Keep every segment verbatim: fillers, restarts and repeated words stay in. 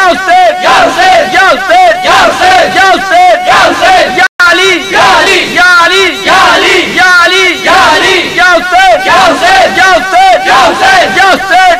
Husain, Ya Husain, Ya Husain, Ya Husain, Ya Husain, Ya Husain, Ya Ali, Ya Ali, Ya Ali, Ya Ali, Ya Ali, Ya Ali, Ya Husain, Ya Husain, Ya Husain, Ya Husain, Ya Husain,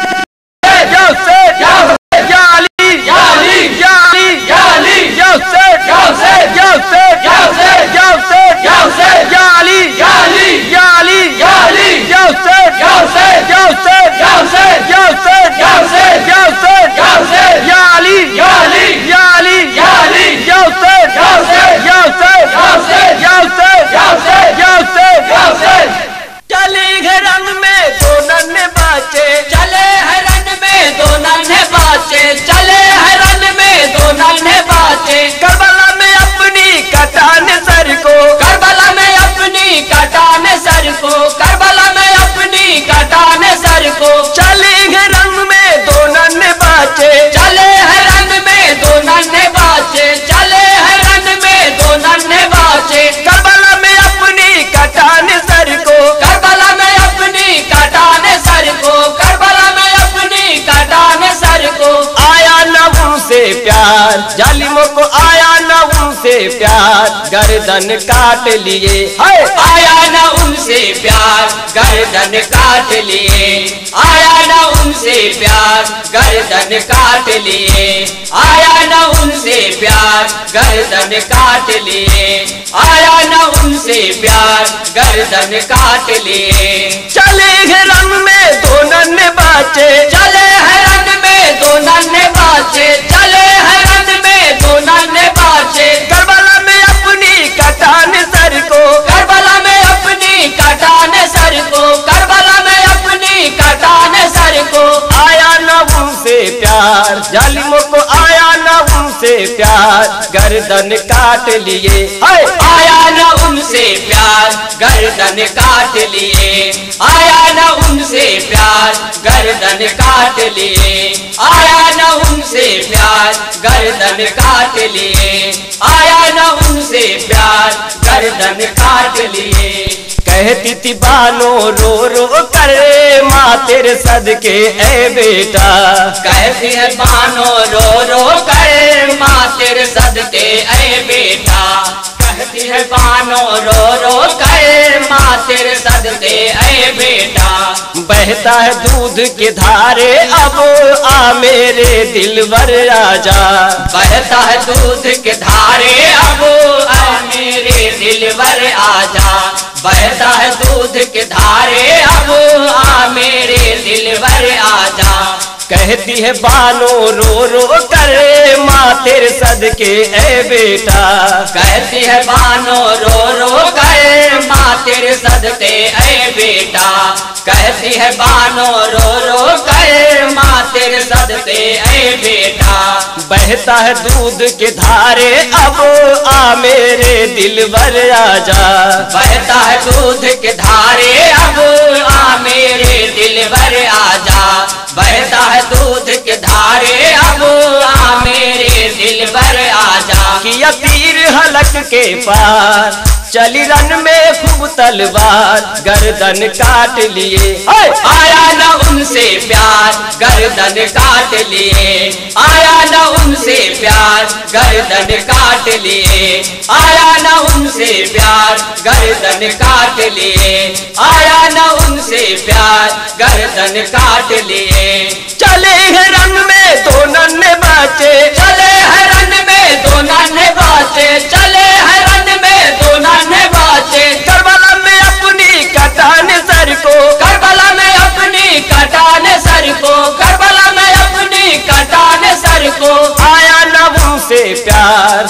Ya Husain, Ya Husain, Ya Ali, Ya Ali, Ya Ali, Ya Ali, Ya Husain, Ya Husain, Ya Husain, Ya Husain, Ya Husain, Ya Husain, Ya Ali, Ya Ali, Ya Ali, Ya Ali, Ya Husain, Ya Husain, Ya Husain, Ya Husain, Ya Husain, Ya Husain, Ya Husain, Ya Husain, Ya Ali, Ya Ali, Ya Ali, Ya Ali, Ya Husain, Ya Husain, Ya Husain, Ya Husain, Ya Husain, Ya Husain, Ya Husain, Ya Husain। चले हैं रंग में दो नन्हे बच्चे, चले हैं run में दो नन्हे बच्चे, चले हैं रन में दो नन्हे बच्चे, करबला में अपनी कटान सर को, करबला में अपनी कटान सर को, करबला में अपनी कटान सर को, चले हैं रंग में दो नन्हे बच्चे, चले हैं रन में दो नन्हे बच्चे, चले हैं रन में दो नन्हे बच्चे, करबला में अपनी कटान सर को, करबला में अपनी कटान सर को, करबला में अपनी कटान सर को, आया न उनसे प्यार, जालिमों को आया न उनसे प्यार, गर्दन काट लिए, हाय आया न उनसे प्यार, गर्दन काट लिए, आया न उनसे प्यार, गर्दन काट लिए, आया न उनसे प्यार, गर्दन काट लिए, आया न उनसे प्यार, गर्दन काट लिए। चले हैं रंग में दो नन्हे बच्चे, चले हैं रन में दो नन्हे बच्चे, चले हैं रन में दो नन्हे बच्चे, करबला में अपनी कटान सर को, करबला में अपनी कटान सर को, करबला में अपनी कटान सर को, आया न उनसे प्यार, जालिमों को आया न उनसे प्यार, गर्दन काट लिए, हाय आया न उनसे प्यार, गर्दन काट लिए, आया न उनसे प्यार, गर्दन काट लिए, आया न उनसे प्यार, गर्दन काट लिए, आया न उनसे प्यार, गर्दन काट लिए। कहती थी बानो रो रो कर माँ तेरे सदके ए बेटा, कहती है बानो रो रो कर माँ तेरे सदके ऐ बेटा, कहती है बानो रो रो कर माँ तेरे सदके ऐ बेटा, बहता है दूध के धारे अब आ मेरे दिलवर आजा, बहता है दूध के धारे अब आ मेरे दिलवर आजा, बहता है दूध के धारे अब आ मेरे दिलवर आजा, कहती है बानो रो रो कर माँ तेरे सदके ए बेटा, कहती है बानो रो रो कर माँ तेरे सदके ऐ बेटा, कहती है बानो रो रो कर माँ तेरे सदके ऐ बेटा, बहता है दूध के धारे अब आ मेरे दिलवर आजा, बहता है दूध के धारे अब आ मेरे दिलवर आजा, बहता है दूध के धारे अब आ मेरे दिलवर आजा, किया तीर हलक के पार, चली रन में खूब तलवार, गर्दन काट लिए, हाय आया न उनसे प्यार, गर्दन काट लिए, आया न उनसे प्यार, गर्दन काट लिए, आया न उनसे प्यार, गर्दन काट लिए, आया न उनसे प्यार, गर्दन काट लिए। चले हैं रंग में दो नन्हे बच्चे, चले हैं रन में दो नन्हे बच्चे, चले हैं रन में दो नन्हे बच्चे, करबला में अपनी कटान सर को, करबला में अपनी कटान सर को, करबला में अपनी कटान सर को, आया न उनसे प्यार,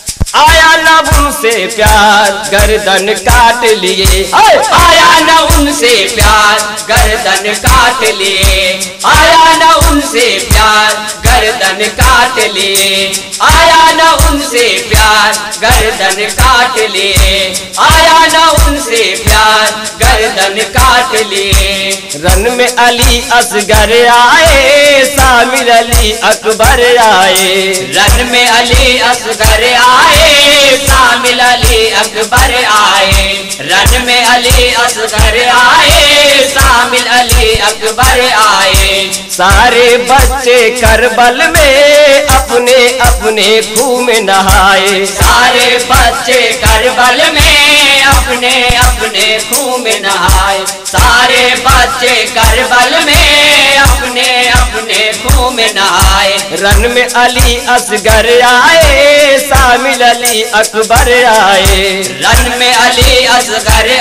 आया न उनसे प्यार, गर्दन काट लिए, हाय आया न उनसे प्यार, गर्दन काट लिए, आया न उनसे प्यार, गर्दन काट लिए, आया न उनसे प्यार, गर्दन काट लिए, आया न उनसे प्यार, गर्दन काट लिए। रन में अली असगर आए, शामिर अली अकबर आए, रन में अली असगर आए, शामिल अली अकबर आए, रन में अली असगर आए, शामिल अली अकबर आए, सारे बच्चे करबल में अपने अपने खून में नहाए। सारे बच्चे करबल में अपने अपने खून में नहाए। सारे बच्चे करबल में अपने अपने खून में नहाए। रन में अली असगर आए, शामिल अली अकबर आए। रन में अली असगर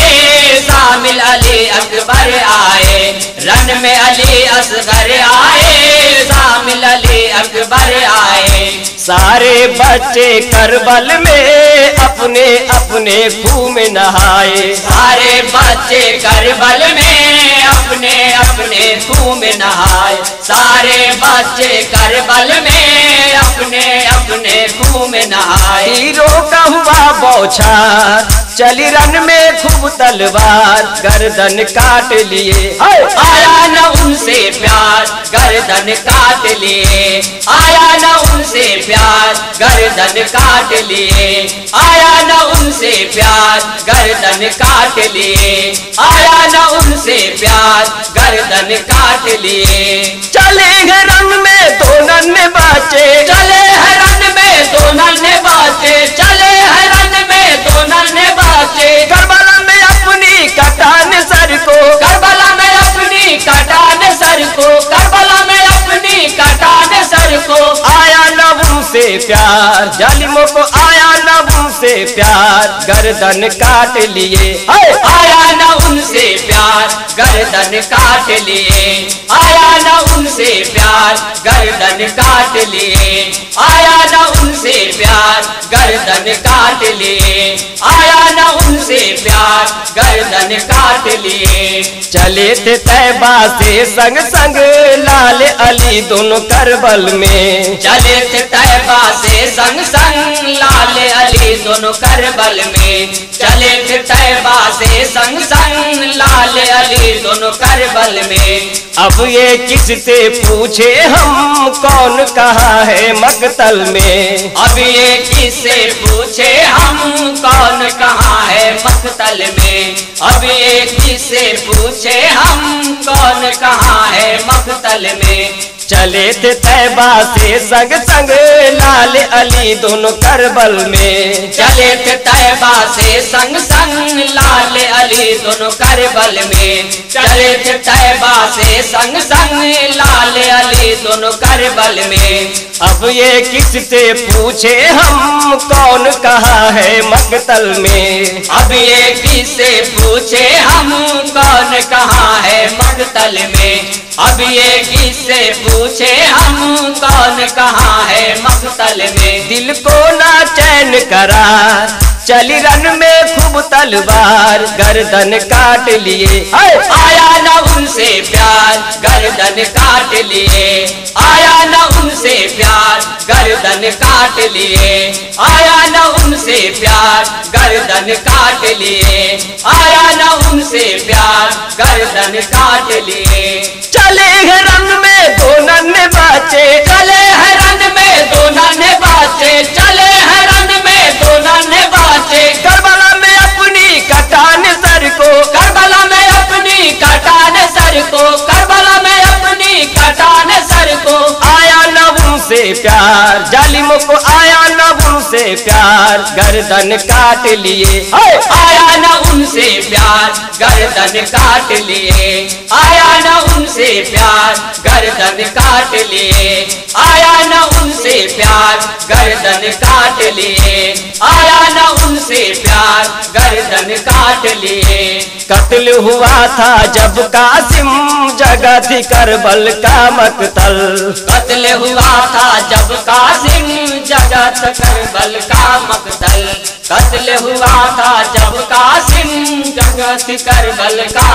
आए, शामिल अली अकबर आए। रन में अली असगर आए, शामिल अली अकबर आए। सारे बच्चे करबल में अपने अपने खून में नहाए। सारे बच्चे करबल में अपने अपने खून में नहाए। सारे बच्चे करबल में अपने अपने खून में नहाए। हीरो का हुआ बौछार, चली रन में खूब तलवार, गर्दन काट लिए। आया न उनसे प्यार, गर्दन काट लिए। आया न उनसे प्यार, गर्दन काट लिए। आया न उनसे प्यार, गर्दन काट लिए। आया न उनसे प्यार, गर्दन काट लिए। चले हैं रन में दो नन्हे बच्चे, चले हैं रन में दो नन्हे बच्चे। चले हैं रन में दो नन्हे बच्चे। करबला में अपनी कटान सर को, करबला में अपनी कटान सर को। करबला में अपनी कटान सर को। आया न उनसे प्यार, जालिमों को आया न उनसे प्यार, गर्दन काट लिए। आया न उनसे प्यार, गर्दन काट लिए। आया न उनसे प्यार, गर्दन काट लिए। आया न उनसे प्यार, गर्दन काट लिए। आया न उनसे प्यार, गर्दन काट लिए। चले थे तैबा से संग संग लाल अली दोनों करबल में। चले थे तैबा से संग संग लाल अली दोनों करबल में। चले थे तैबा से संग संग लाल अली दोनों करबल में। अब ये किससे पूछे हम, कौन कहाँ है मकतल में। अब ये किससे पूछे हम, कौन कहाँ है मकतल में। अब ये किससे पूछे हम, कौन कहाँ है मकतल में। चले थे तैबा से संग संग लाल अली दोनों करबल में। चले थे तैबा से संग संग लाल अली दोनों करबल में। चले थे तैबा से संग संग लाल अली दोनों करबल में। अब ये किससे पूछे हम, कौन कहाँ है मकतल में। अब ये किससे पूछे हम, कौन कहाँ है मकतल में। अब ये किससे पूछे हम, कौन कहाँ है मकतल में। दिल को ना चैन करार, चली रन में खूब तलवार, गर्दन काट लिए। आया न उनसे प्यार, गर्दन काट लिए। आया न उनसे प्यार, गर्दन काट लिए। आया न उनसे प्यार, गर्दन काट लिए। आया न उनसे प्यार, गर्दन काट लिए। चले हैं रन में दो नन्हे बच्चे, चले हैं रन में दो नन्हे बच्चे। चले हैं रन में दो नन्हे बच्चे। करबला में अपनी कटान सर को, करबला में अपनी कटान सर को। करबला में अपनी कटान सर को। आया न उनसे प्यार, जालिमों को आया न उनसे प्यार, गर्दन काट लिए। आया न उनसे प्यार, गर्दन काट लिए। आया न उनसे प्यार, गर्दन काट लिए। आया न उनसे प्यार, गर्दन काट लिए। आया न उनसे प्यार, गर्दन काट लिए। कत्ल हुआ था जब कासिम, जगह थी करबल का मकतल। कत्ल हुआ था जब कासिम, जगत करबल का मकतल। कत्ल हुआ था जब कासिम, जगत करबल का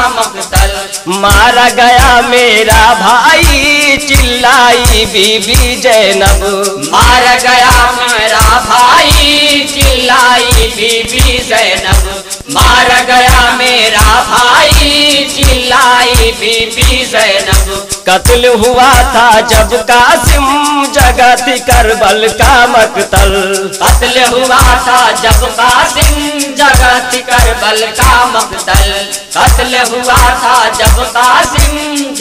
मकतल। मारा गया मेरा भाई, चिल्लाई बीबी जैनब। मारा गया मेरा भाई, चिल्लाई बीबी जैनब। मारा गया मेरा भाई, चिल्लाई बीबी जैनब। कत्ल हुआ था जब कासिम, जगह थी करबल का मकतल। कत्ल हुआ था जब कासिम, जगह थी करबल का मकतल। कत्ल हुआ था जब कासिम,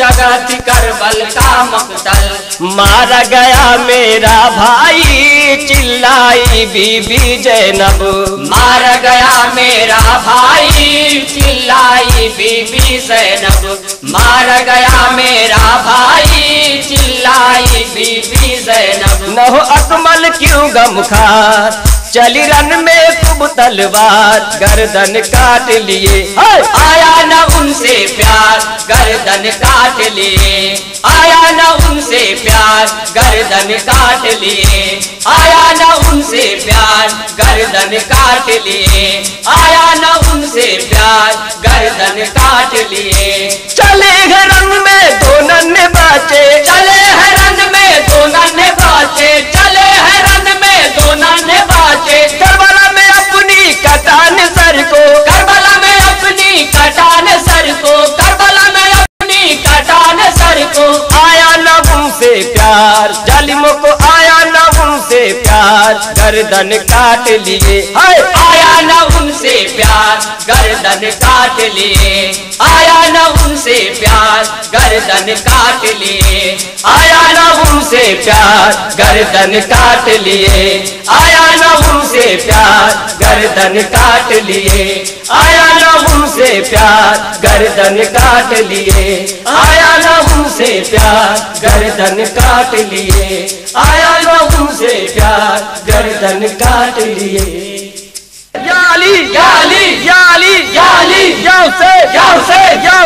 जगत करबल का मकतल। मारा गया मेरा भाई चिल्लाई बीबी जैनब। मारा गया मेरा भाई चिल्लाई बीबी जैनब। मारा गया मेरा भाई चिल्लाई बीबी जैनब। न हो अकमल क्यों गमखार चली रन में खूब तलवार गर्दन काट लिए। आया न उनसे प्यार गर्दन काट लिए। आया न उनसे प्यार गर्दन काट लिए। आया न उनसे प्यार गर्दन काट लिए। आया न उनसे प्यार गर्दन काट लिए। चले हैं रन में दो नन्हे बाचे। चले हैं रन में दो नन्हे बाचे। चले हैं रन में दो नन्हे बाचे। करबला में अपनी कटान सर को। करबला में अपनी कटान सर को। करबला में अपनी कटान सर को। आया न उनसे प्यार जालिमों को आया न उनसे प्यार गर्दन काट लिए। आया न उनसे प्यार गर्दन काट लिए। आया न उनसे प्यार गर्दन काट लिए। आया न उनसे प्यार गर्दन काट लिए। आया न उनसे प्यार गर्दन काट लिए। आया न उनसे प्यार गर्दन काट लिए। आया न उनसे प्यार गर्दन काट लिए। आया न उनसे प्यार गर्दन काट लिए। या अली या अली या अली या अली या हुसैन या हुसैन या